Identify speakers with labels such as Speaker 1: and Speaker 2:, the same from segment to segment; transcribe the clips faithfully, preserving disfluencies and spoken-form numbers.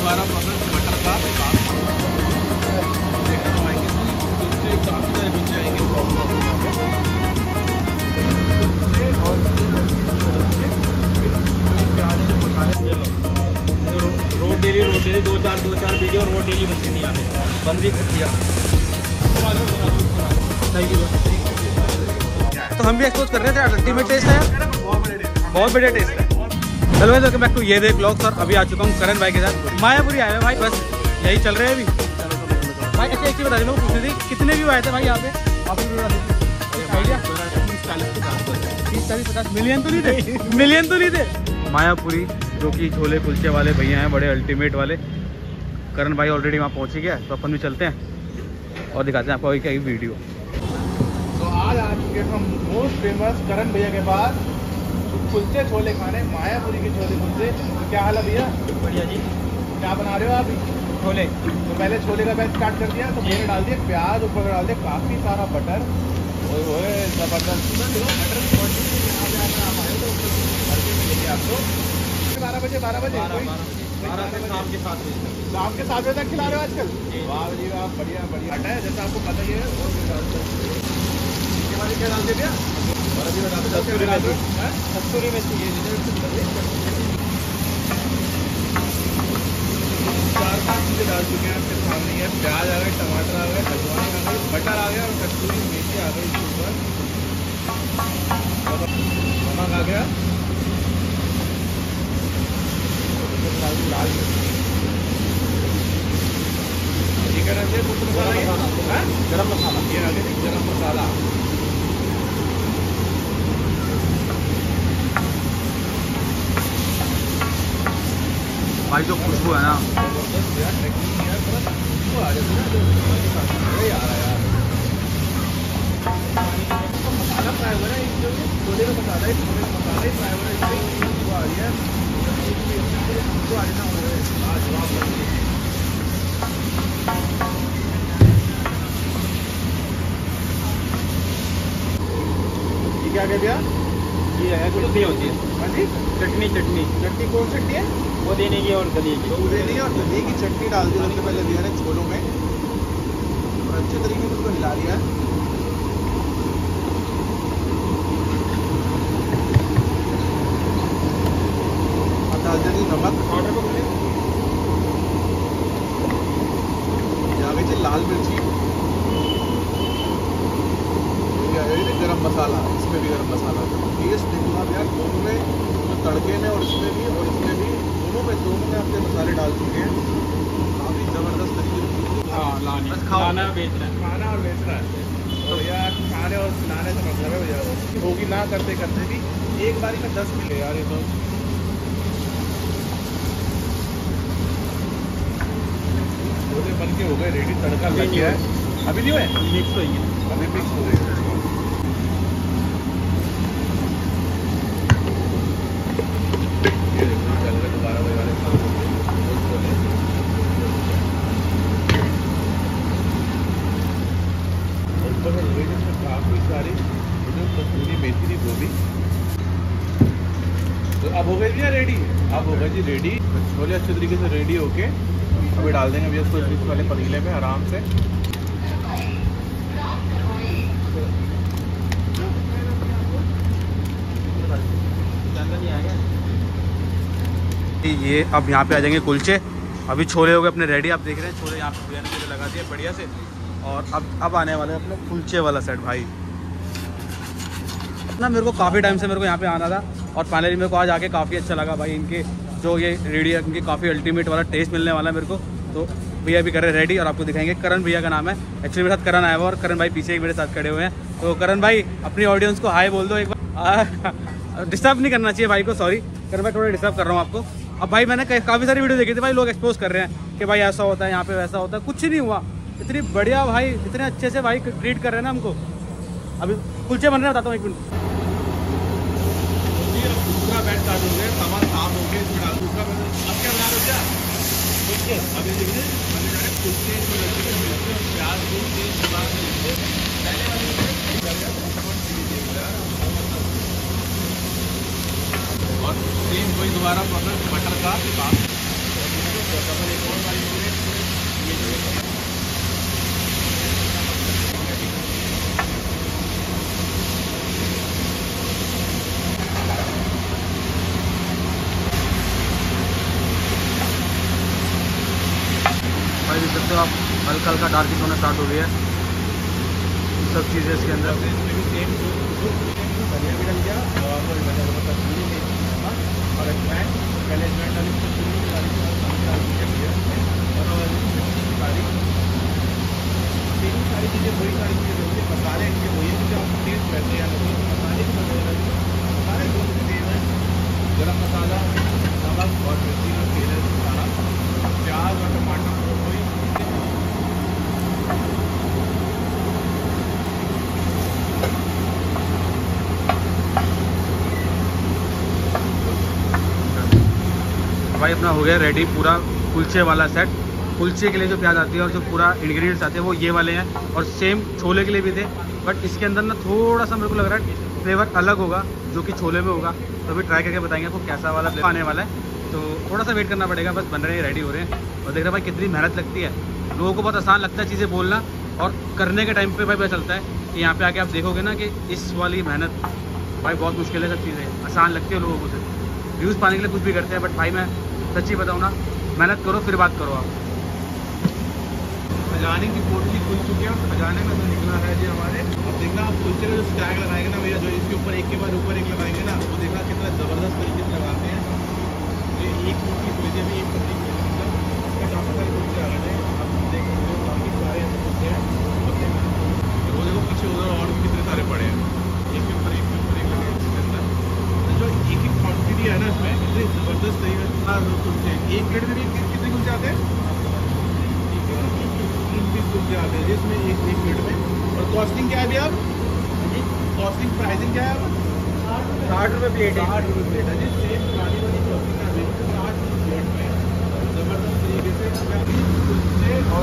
Speaker 1: दोबारा पसंद मटर का रोड डेली रोड डेली दो चार दो चार वीडियो रोड डेली बनती नहीं आते बंद भी कर दिया।
Speaker 2: तो हम भी एक्सपोज कर रहे थे, अल्टीमेट टेस्ट है, बहुत बढ़िया टेस्ट है। चलो भाई वेलकम बैक टू ये देख व्लॉग सर। अभी आ चुका हूँ करण भाई के साथ, मायापुरी आए हैं भाई, बस यही चल रहे हैं अभी भाई। अच्छा एक चीज़ बता दें, लोग पूछते थे कितने व्यू आए थे भाई यहाँ पे, आप आइडिया? तीस चालीस पचास मिलियन तो नहीं थे, मिलियन तो नहीं थे। मायापुरी जो कि छोले कुलचे वाले भैया हैं, बड़े अल्टीमेट वाले। करण भाई ऑलरेडी वहाँ पहुँच ही गया, तो अपन भी चलते हैं और दिखाते हैं आपको एक एक वीडियो।
Speaker 1: तो आज आ चुके हम मोस्ट फेमस करण भैया के पास कुलचे छोले खाने, मायापुरी के छोले कुलचे। तो क्या हाल है भैया?
Speaker 3: बढ़िया जी।
Speaker 1: क्या बना रहे हो आप?
Speaker 3: छोले।
Speaker 1: तो पहले छोले का बैच स्टार्ट कर दिया, तो मैंने डाल दिया प्याज, ऊपर डाल दिया काफ़ी सारा बटर। ओए जबरदस्त बटर आपको बारह बजे बारह बजे
Speaker 3: बारह से शाम के सात बजे तक
Speaker 1: शाम के सात बजे तक खिला रहे हो आजकल? वाह जी वाह, बढ़िया बढ़िया है। जैसा आपको पता ही है और क्या डालते भैया?
Speaker 3: कस्तूरी मेथी
Speaker 1: चार पाँच चीज़ें डाल चुके हैं आपके सामने। है प्याज आ गए, टमाटर आ गए, अजवाइन आ गई, बटर आ गया और कस्तूरी मेथी आ गई इसके ऊपर, नमक आ गया, लाल चिकन है, कुछ मसाला, गरम मसाला, ये आ गया गरम मसाला।
Speaker 2: भाई जो खुशबू है ना,
Speaker 1: मसाला फ्राई हो रहा है, छोले का मसाला है, छोले का मसाला ही फ्राई हो रहा है, इसमें आ रही है। ये क्या कह दिया?
Speaker 3: ये है चटनी होती है।
Speaker 1: हाँ जी,
Speaker 3: चटनी चटनी
Speaker 1: चटनी कौन चटनी है?
Speaker 3: वो देने की और गली की।
Speaker 1: तो उड़ेने और गली की चटनी डाल दी सबसे पहले दिया है छोलों में और अच्छे तरीके से उसको हिला लिया है। अब डाल देंगे नमक, ऑर्डर को बोले यहाँ पे लाल मिर्ची, गरम मसाला, इसमें भी गरम मसाला। टेस्ट देखो आप यार, दोनों में तो तड़के में और इसमें भी और इसमें भी, दोनों में दोनों में अपने मसाले डाल चुके हैं। काफ़ी ज़बरदस्त तरीके से
Speaker 3: हाँ लाने
Speaker 2: बस खाओ।
Speaker 3: खाना बेच रहा है,
Speaker 1: खाना और बेच रहा है। तो यार खाने और खिलाने से मतलब है भैया, होगी ना करते करते भी एक बारी में दस मिले यार। ये तो छोले बन के हो गए रेडी, तड़का लग गया है। अभी नहीं हुए,
Speaker 3: मिक्स हो गया।
Speaker 1: अभी मिक्स हो गए। ये देखो चल रहे दोबारा वही वाले काम हो गए, छोले और ऊपर से लोहे में काफ़ी सारी कसूरी मेथी थी, वो भी। तो अब हो गई भैया रेडी, अब हो गए जी रेडी छोले अच्छे तरीके से रेडी होके अभी डाल देंगे भैया इसको इस वाले पतीले में आराम से।
Speaker 2: ये अब यहाँ पे आ जाएंगे कुलचे। अभी छोले हो गए अपने रेडी, आप देख रहे हैं छोले यहाँ पे भैया ने लगा दिए बढ़िया से। और अब अब आने वाले हैं अपने कुलचे वाला सेट भाई। ना मेरे को काफ़ी टाइम से मेरे को यहाँ पे आना था और फाइनली मेरे को आज आके काफ़ी अच्छा लगा भाई। इनके जो ये रेडी है, इनकी काफ़ी अल्टीमेट वाला टेस्ट मिलने वाला है मेरे को। तो भैया भी कर रहे रेडी और आपको दिखाएंगे। करण भैया का नाम है, एक्चुअली मेरे साथ करण आया हुआ और करण भाई पीछे ही मेरे साथ खड़े हुए हैं। तो करण भाई अपनी ऑडियंस को हाय बोल दो एक बार। डिस्टर्ब नहीं करना चाहिए भाई को, सॉरी करण भाई, थोड़ा डिस्टर्ब कर रहा हूँ आपको। अब भाई मैंने काफ़ी सारी वीडियो देखी थी भाई, लोग एक्सपोज कर रहे हैं कि भाई ऐसा होता है यहाँ पे, वैसा होता है, कुछ नहीं हुआ। इतनी बढ़िया भाई, इतने अच्छे से भाई ट्रीट कर रहे हैं ना हमको। अभी कुलचे बन रहे हैं, बताता हूँ एक मिनट।
Speaker 1: दूसरा बैच स्टार्ट हो गया, सामान साफ हो गया, इसमें डाल दूसरा बैच। अब क्या बना रहे हो क्या? कुलचे। अभी देखिए बने जा रहे कुलचे, इसमें लगे मिर्ची और प्याज को तेज दबा के लिखते हैं। पहले वाले और सेम वही दोबारा प्रोसेस मटर का काम।
Speaker 2: हल्का हल्का डार्किश होना स्टार्ट हो गया है सब चीज़ें इसके अंदर।
Speaker 1: इसमें भी सेम धनिया भी डल गया और और अजवाइन पहले अजवाइन डाली तो पूरी सारी सारी सारी चीज़ें वही सारी चीज़ें होती है। मसाले इनके वही हैं जो हम टेस्ट करते हैं मसाले भी मसाले दो सेम है। गरम मसाला, नमक और मिर्ची और तेल सारा, प्याज और टमाटर वही।
Speaker 2: भाई अपना हो गया रेडी पूरा कुलचे वाला सेट। कुलचे के लिए जो प्याज आती है और जो पूरा इंग्रेडिएंट्स आते हैं वो ये वाले हैं और सेम छोले के लिए भी थे, बट इसके अंदर ना थोड़ा सा मेरे को लग रहा है फ्लेवर अलग होगा जो कि छोले में होगा। तो अभी ट्राई करके बताएंगे आपको कैसा वाला फ्लेवर आने वाला है। तो थोड़ा सा वेट करना पड़ेगा, बस बन रहे हैं, रेडी हो रहे हैं। और देख रहे भाई कितनी मेहनत लगती है। लोगों को बहुत आसान लगता है चीज़ें बोलना, और करने के टाइम पे भाई पता चलता है कि यहाँ पे आके आप देखोगे ना कि इस वाली मेहनत भाई बहुत मुश्किल है। सब चीज़ें आसान लगती है लोगों को, सिर्फ व्यूज़ पाने के लिए कुछ भी करते हैं, बट भाई मैं सच्ची बताऊँ ना, मेहनत करो फिर बात करो आप।
Speaker 1: खजाने की पोटली खुल चुकी है और खजाने में जो निकला है जो हमारे, अब देखना आप कुलचे का जो स्टैग लगाएंगे ना भैया, जो इसके ऊपर एक के बाद ऊपर एक लगाएंगे ना, वो देखना कितना ज़बरदस्त तरीके से लगाते हैं। ये एक कुल्ची लीजिए, अभी एक कुल्ची मतलब इसमें काफ़ी सारे कुल्चे आ गए हैं। आप देख सकते हो काफ़ी सारे ऐसे कुल्चे हैं। वो देखो पीछे उधर और भी कितने सारे पड़े हैं, एक के ऊपर एक के ऊपर एक लगे हैं इसके अंदर। जो एक एक क्वान्टिटी है ना इसमें, इतनी ज़बरदस्त तरीके से कुल्चे, एक प्लेट में भी कितने कुल्चे आते हैं, कुल्चे आते हैं जिसमें एक एक प्लेट में। और कॉस्टिंग क्या है भैया, कॉस्टिंग प्राइसिंग क्या है, साठ रुपये प्लेट है। साठ रुपये प्लेट है जी, सेम पुरानी वाली कॉस्टिंग है साठ रुपये प्लेट में। ज़बरदस्त तरीके से कुल्चे और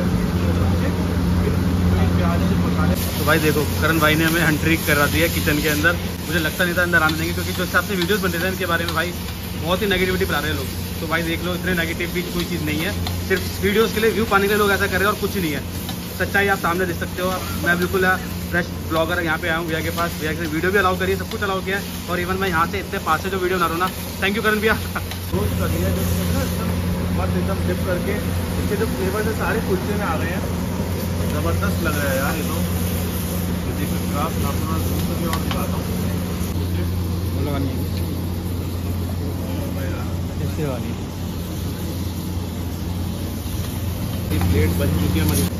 Speaker 1: प्याज जो मसाले।
Speaker 2: तो भाई देखो करण भाई ने हमें हंट्रिक करा दिया किचन के अंदर। मुझे लगता नहीं था अंदर आने देंगे, क्योंकि जो हिसाब से वीडियोज़ बनते थे इनके बारे में भाई बहुत ही नेगेटिविटी फैला रहे हैं लोग। तो भाई देख लो, इतने नेगेटिव भी कोई चीज़ नहीं है, सिर्फ वीडियोस के लिए व्यू पाने के लिए लोग ऐसा कर रहे हैं और कुछ नहीं है। सच्चाई आप सामने देख सकते हो। मैं बिल्कुल फ्रेश ब्लॉगर यहाँ पे आया हूँ भैया के पास, भैया के वीडियो भी अलाउ करिए, सब कुछ अलाउ किया है। और इवन मैं यहाँ से इतने पास से जो वीडियो बना रहा हूँ ना, थैंक यू करण भैया।
Speaker 1: रोस्ट कर लिया जो मस्त एकदम डिप करके, इसके जो फ्लेवर से सारे कुल्चे में आ रहे हैं, ज़बरदस्त लग रहा है यार ये तो। देख सकते हो आप, अपना और दिखाता हूँ
Speaker 3: लगानी है ऐसे वाली।
Speaker 1: प्लेट बन चुकी है हमारी।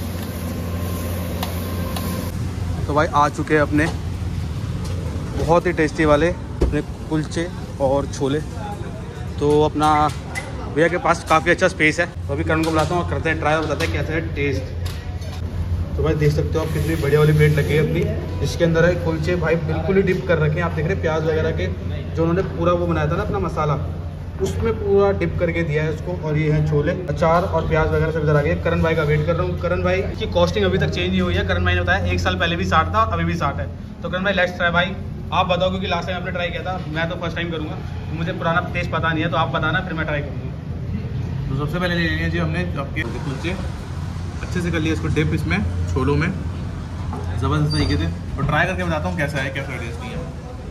Speaker 2: तो भाई आ चुके हैं अपने बहुत ही टेस्टी वाले अपने कुलचे और छोले। तो अपना भैया के पास काफ़ी अच्छा स्पेस है, तो अभी करण को बुलाता हूँ और करते हैं ट्राई और बताते हैं कैसा है टेस्ट। तो भाई देख सकते हो आप कितनी बढ़िया वाली प्लेट लगी है अपनी, जिसके अंदर है कुलचे भाई बिल्कुल ही डिप कर रखे हैं। आप देख रहे हैं प्याज वगैरह के जो उन्होंने पूरा वो बनाया था ना अपना मसाला, उसमें पूरा डिप करके दिया है उसको। और ये है छोले, अचार और प्याज वगैरह सब इधर आ गए। करण भाई का वेट कर रहा हूँ। करण भाई की कॉस्टिंग अभी तक चेंज नहीं हुई है। करण भाई ने बताया एक साल पहले भी साठ था और अभी भी साठ है। तो करण भाई लेट्स ट्राई। भाई आप बताओ, क्योंकि लास्ट टाइम आपने ट्राई किया था, मैं तो फर्स्ट टाइम करूँगा, मुझे पुराना टेस्ट पता नहीं है, तो आप बताना फिर मैं ट्राई करूँगा।
Speaker 1: तो सबसे पहले ले लेंगे जी हमने आपके कुलचे, अच्छे से कर लिया इसको डिप इसमें छोलों में ज़बरदस्त तरीके से, और ट्राई करके बताता हूँ कैसा है, कैसा टेस्ट नहीं है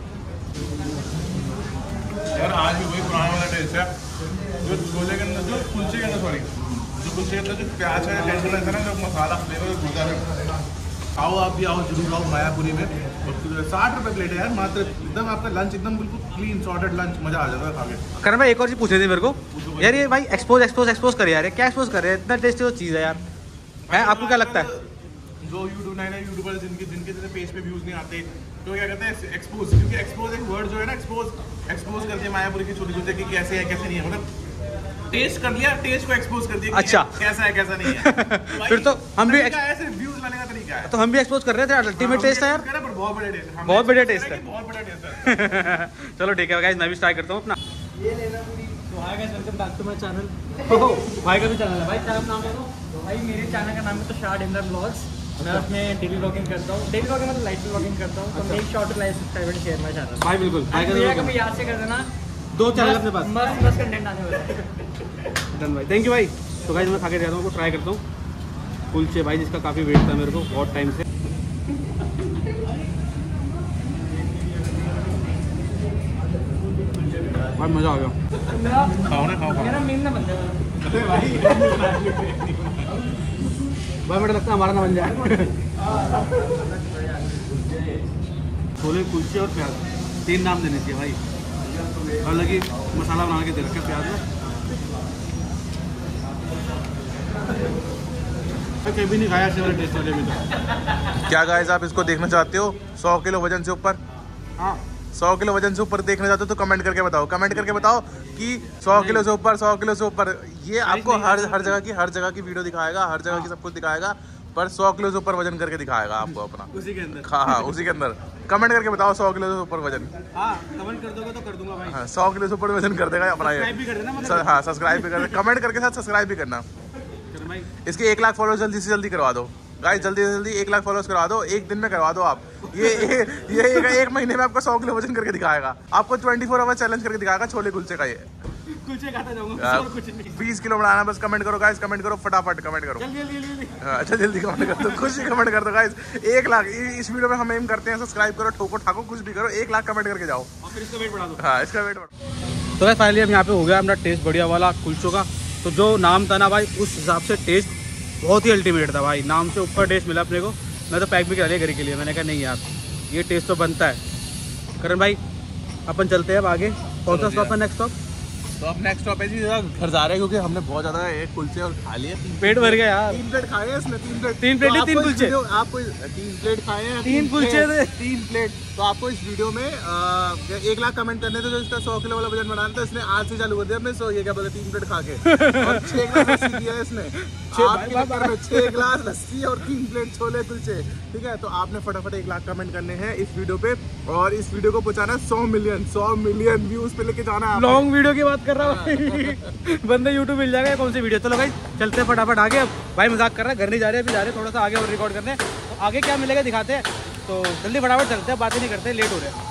Speaker 1: यार। आज भी वही पुराना वाला टेस्ट है जो छोले के अंदर, जो कुलचे के अंदर, सॉरी जो कुलचे के अंदर जो प्याज है, टेंशन है ना, जो मसाला फ्लेवर होता है। आओ आप भी आओ जरूर आओ मायापुरी में। साठ रुपये प्लेट है यार मात्र, एकदम आपका लंच एकदम बिल्कुल क्लीन सॉर्टेड लंच, मजा आ जाता है खा के।
Speaker 2: करण भाई एक और चीज़ पूछ रही थी मेरे को यार, ये भाई एक्सपोज एक्सपोज एक्सपोज करे यार, क्या एक्सपोज कर रहे हैं, इतना टेस्टी वो चीज़ है यार, है आपको क्या लगता है?
Speaker 1: जो यूट्यूब नए नए यूट्यूबर जिनके जिनके जैसे पेज पे व्यूज नहीं आते, तो क्या कहते हैं एक्सपोज, क्योंकि एक्सपोज एक वर्ड जो है ना, एक्सपोज एक्सपोज कर दिया मायापुरी की छोले कुलचे कि कैसे है कैसे नहीं है, मतलब टेस्ट कर लिया, टेस्ट को एक्सपोज कर दिया।
Speaker 2: अच्छा
Speaker 1: कैसा है कैसा नहीं है।
Speaker 2: फिर तो हम भी
Speaker 1: ऐसे व्यूज लाने का तरीका है,
Speaker 2: तो हम भी एक्सपोज कर रहे थे। अल्टीमेट टेस्ट है यार,
Speaker 1: बहुत बढ़िया टेस्ट है,
Speaker 2: बहुत बढ़िया टेस्ट है,
Speaker 1: बहुत बढ़िया टेस्ट है।
Speaker 2: चलो ठीक है गाइस, मैं भी ट्राई करता हूँ अपना।
Speaker 3: ये लेना पूरी। तो hi guys, welcome back to my channel. भाई का भी चैनल है भाई, चैनल नाम है तो भाई मेरे चैनल का नाम है तो शाह डेमरा ब्लॉग्स। मैं उसमें डेली व्लॉगिंग करता हूँ, डेली व्लॉगिंग मतलब लाइफ व्लॉगिंग करता हूँ। तो make sure to like subscribe and share my channel
Speaker 2: भाई बिल्कुल भाई का
Speaker 3: भी याद से कर देना,
Speaker 2: दो चैनल अपने पास,
Speaker 3: मस्त मस्त कंटेंट आने वाला है।
Speaker 2: डन भाई, थैंक यू भाई। तो गाइस मैं खा के जाता हूँ, ट्राई करता हूँ कुलचे भाई, जिसका काफ़ी वेट था मेरे को बहुत टाइम से। भाई मज़ा आ गया।
Speaker 1: खाओ ना खाओ खाओ।
Speaker 3: मेरा मीम ना बनता है
Speaker 1: अरे भाई
Speaker 2: भाई मुझे लगता है हमारा ना बन जाए। छोले कुलचे और प्याज तीन नाम देने चाहिए भाई। हालांकि मसाला बना के दे रखे प्याज में। कभी नहीं खाया ऐसे वाले टेस्ट वाले में तो।
Speaker 1: क्या गाइस आप इसको देखना चाहते हो सौ किलो वजन से ऊपर?
Speaker 2: हाँ
Speaker 1: सौ किलो वजन से ऊपर देखना चाहते हो तो कमेंट करके बताओ। कमेंट करके बताओ कि सौ किलो से ऊपर, सौ किलो से ऊपर। ये आपको हर हर जगह की हर जगह की वीडियो दिखाएगा, हर जगह की सब कुछ दिखाएगा, पर सौ किलो से ऊपर वजन करके दिखाएगा आपको अपना
Speaker 2: उसी के अंदर।
Speaker 1: हाँ हाँ उसी के अंदर। कमेंट करके बताओ सौ किलो से ऊपर वजन।
Speaker 2: हाँ कमेंट कर दोगे तो कर दूंगा भाई।
Speaker 1: हाँ सौ किलो से ऊपर वजन कर देगा अपना ये।
Speaker 2: सब्सक्राइब भी कर देना मतलब।
Speaker 1: स- हाँ सब्सक्राइब भी कर देना, कमेंट करके साथ सब्सक्राइब भी करना।
Speaker 2: चलो भाई
Speaker 1: इसके एक लाख फॉलोअर्स जल्दी से जल्दी करवा दो गाइस, जल्दी से जल्दी एक लाख फॉलोअर्स करवा दो, एक दिन में करवा दो आप। ये ये, ये एक, एक महीने में आपको सौ किलो वजन करके दिखाएगा, आपको ट्वेंटी फोर आवर चैलेंज करके दिखाएगा छोले कुलचे का। ये
Speaker 2: कुलचे खाता जाऊंगा और कुछ नहीं।
Speaker 1: बीस किलो बनाना, बस कमेंट करो गाइस, कमेंट करो फटाफट कमेंट करो।
Speaker 2: जल्दी जल्दी जल्दी।
Speaker 1: हाँ, अच्छा जल्दी कमेंट कर दो, खुश ही कमेंट कर दो गाइस। एक लाख इस वीडियो में हम एम करते हैं, सब्सक्राइब करो, ठोको ठाको कुछ भी करो, एक लाख कमेंट करके जाओ
Speaker 2: और फिर इसका वेट बढ़ा दो।
Speaker 1: हाँ इसका वेट बढ़ो।
Speaker 2: तो भाई फाइनली अब यहाँ पे हो गया अपना टेस्ट बढ़िया वाला कुलचों का। तो जो नाम था ना भाई उस हिसाब से टेस्ट बहुत ही अल्टीमेट था भाई। नाम से ऊपर टेस्ट मिला अपने को। मैं तो पैक भी करा लिया घर के लिए। मैंने कहा नहीं यार ये टेस्ट तो बनता है। करण भाई अपन चलते हैं अब आगे। कौन सा स्टॉप है नेक्स्ट स्टॉप?
Speaker 1: तो अब नेक्स्ट स्टॉप है जी, घर जा रहे हैं क्योंकि हमने बहुत ज्यादा एक कुलचे और खा लिए।
Speaker 2: पेट भर गया यार।
Speaker 1: तीन प्लेट खाए हैं इसने, तीन प्लेट
Speaker 2: तीन प्लेट
Speaker 1: तो
Speaker 2: तीन
Speaker 1: आपको इस
Speaker 2: कुलचे?
Speaker 1: वीडियो- आपको इस- तीन प्लेट खाए हैं,
Speaker 2: तीन कुलचे
Speaker 1: प्लेट-
Speaker 2: थे।
Speaker 1: तीन प्लेट। तो आपको इस वीडियो में आ, एक लाख कमेंट करने थे जो इसका सौ किलो वाला वजन बनाना था। इसने आज से चालू कर दिया अपने सौ ये क्या बोले तीन प्लेट खा के और छह गिलास लस्सी किया है इसने। आपके चक्कर में छह गिलास लस्सी और तीन प्लेट छोले कुलचे। ठीक है तो आपने फटाफट एक लाख कमेंट करने हैं इस वीडियो पे और इस वीडियो को पहुंचाना है सौ मिलियन सौ मिलियन व्यूज पे लेके जाना है।
Speaker 2: लॉन्ग वीडियो की बात कर रहा हूँ बंदे यूट्यूब मिल जाएगा कौन सी वीडियो। चलो भाई चलते हैं फटाफट आगे। अब भाई मजाक कर रहा है, घर नहीं जा रहे, अभी जा रहे हैं थोड़ा सा आगे और रिकॉर्ड करने। तो आगे क्या मिलेगा दिखाते हैं। तो जल्दी फटाफट चलते हैं, बातें नहीं करते, लेट हो रहे हैं।